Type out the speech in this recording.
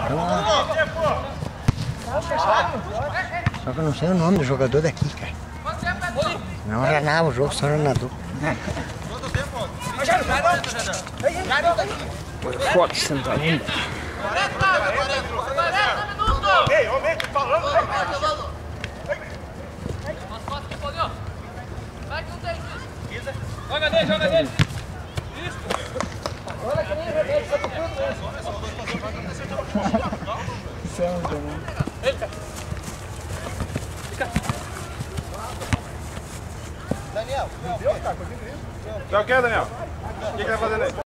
Só que eu não sei o nome do jogador daqui, cara. Não ranava o jogo, só ranador. Forte Santa Linda. 40 minutos! Ei, homem, falando! Vai que não tem isso! Joga dele, joga dele! Isso! Olha que nem remédio, tá tocando Isso é muito bom. Daniel, Tá o que, Daniel? O que tá fazendo aí?